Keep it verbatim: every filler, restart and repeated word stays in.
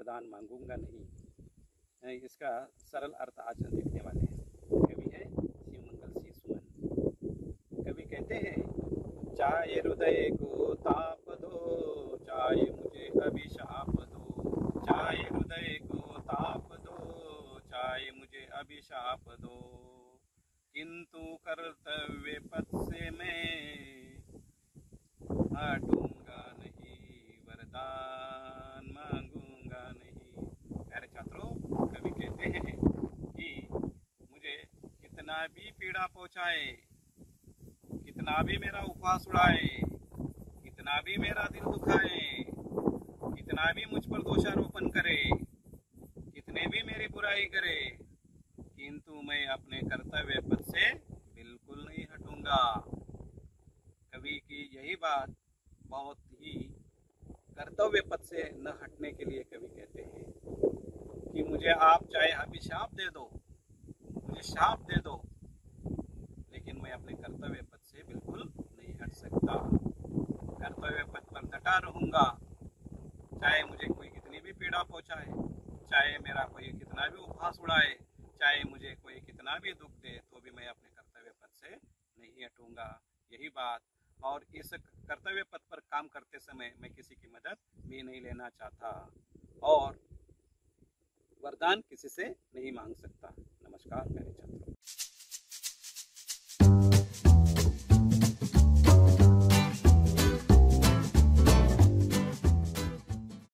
वरदान मांगूंगा नहीं। इसका सरल अर्थ आज हम देखने वाले हैं। कवि है शिवमंगल सिंह सुमन। कवि कहते हैं, चाहे हृदय को ताप दो, चाहे मुझे अभिशाप दो, चाहे हृदय को ताप दो, चाहे मुझे अभिशाप दो, किंतु कर्तव्य पथ से मैं हटूंगा नहीं, वरदान मांगूंगा नहीं। प्यारे छात्रों, कवि कहते हैं कि मुझे कितना भी पीड़ा पहुंचाए, कितना भी मेरा उपवास उड़ाए, कितना भी मेरा दिल दुखाए, कितना भी मुझ पर दोषारोपण करे, कितने भी मेरी बुराई करे, किंतु मैं अपने कर्तव्य पथ से बिल्कुल नहीं हटूंगा। कवि की यही बात बहुत ही कर्तव्य पथ से न हटने के लिए कवि कहते हैं कि मुझे आप चाहे अभिशाप दे दो, मुझे शाप दे दो, लेकिन मैं अपने कर्तव्य पथ से बिल्कुल नहीं हट सकता। कर्तव्य पथ पर डटा रहूंगा, चाहे मुझे कोई कितनी भी पीड़ा पहुंचाए, चाहे मेरा कोई कितना भी उपहास उड़ाए, चाहे मुझे कोई कितना भी दुख दे, तो भी मैं अपने कर्तव्य पथ से नहीं हटूंगा। यही बात, और इस कर्तव्य पथ पर काम करते समय मैं किसी की मदद भी नहीं लेना चाहता और वरदान किसी से नहीं मांग सकता। नमस्कार मेरे छात्रों।